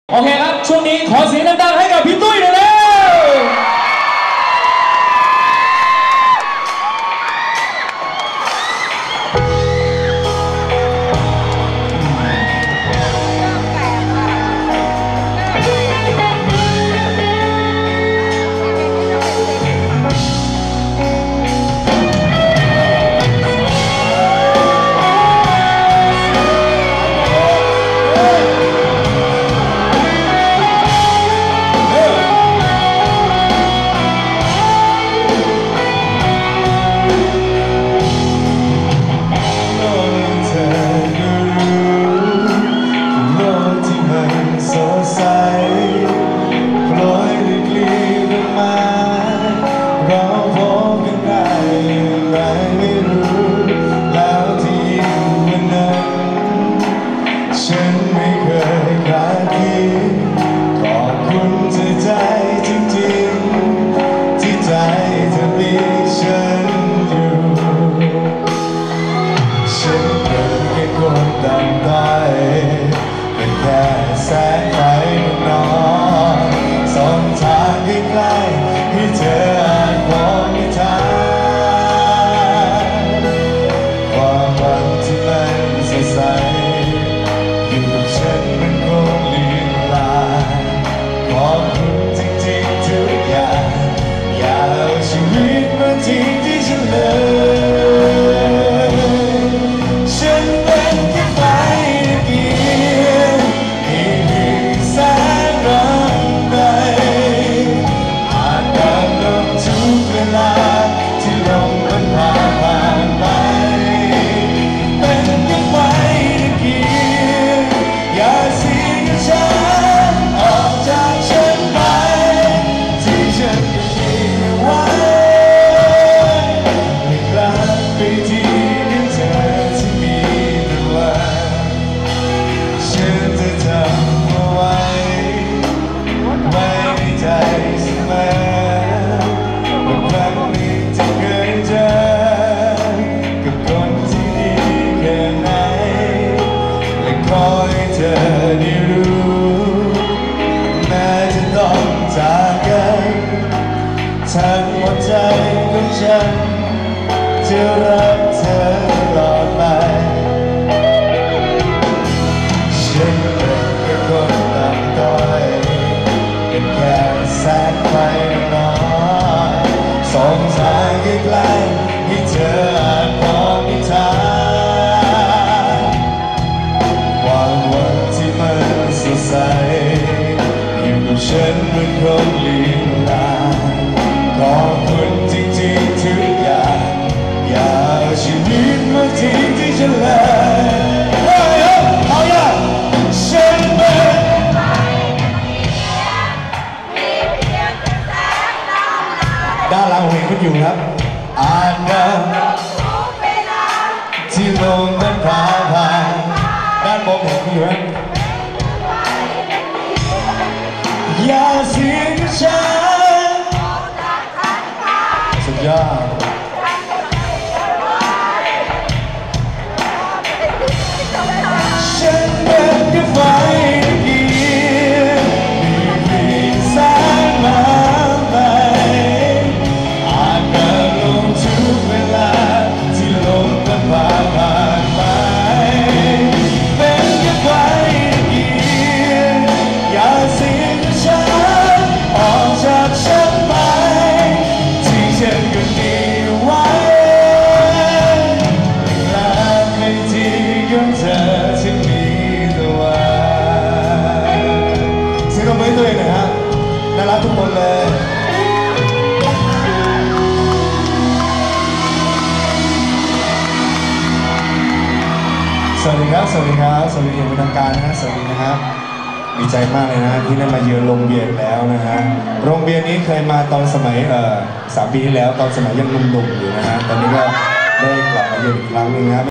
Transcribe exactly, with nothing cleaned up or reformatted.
โอเคครับช่วงนี้ขอเสียงดังๆให้กับพี่ตุ้ยหน่อยเลยแสงไฟนอนส่องทางใกล้ๆให้เธออ่านมองนิทานความหวังที่มันสดใสอยู่กับฉันมันคงเลือนลางขอบคุณจริงๆทุกอย่างอย่าเอาชีวิตมาทิ้งที่ฉันเลยฉันเป็นแค่ไฟตะเกียงที่ลมมันพาผ่านไปเป็นแค่ไฟตะเกียงอย่าเสียฉันออกจากฉันไปที่ฉันยังมีไว้ไม่กลับไปที่นึกเธอที่มีแต่วันฉันจะจำเอาไว้ไว้ในใจเสมอเธอได้รู้แม้จะต้องจากกันทั้งหมดใจของฉันจะรักเธอตลอดไปฉันเป็นแค่คนต่ำต้อยเป็นแค่แสงไฟน้อยส่องทางใกล้ๆให้เธออ่านมองนิทานอยู่กับฉันมันคงลืมลางขอบคุณจริงๆทุกอย่างอย่าเอาชีวิตมาทิ้งที่ฉันเลยเฮ้ยเอาอย่างฉันเป็นด้านหลังผมเห็นคุณอยู่ครับอ่านกันที่ลมมันพาผ่านด้านบนเห็นคุณอยู่ครับอย่าเสียฉันสุดยอดฉันเป็นแค่ไฟตะเกียงมีเพียงแสงมาไปอาจเดินลงทุกเวลาที่ลมมันพาผ่านไปเป็นแค่ไฟตะเกียงอย่าเสียออกจากฉันไปที่ฉันก็ดีไว้และไม่ที่ของเธอที่มีตัวเสียงปรบมือให้ตัวเองหน่อยฮะน่ารักทุกคนเลยสวัสดีครับสวัสดีครับสวัสดีอย่างเป็นทางการนะฮะสวัสดีนะครับดีใจมากเลยนะที่ได้มาเยือนโรงเบียร์แล้วนะฮะโรงเบียร์นี้เคยมาตอนสมัยเอ่อสามปีที่แล้วตอนสมัยยังหนุ่มๆอยู่นะฮะตอนนี้ก็ได้กลับมาเยือนอีกครั้งนึงนะครับ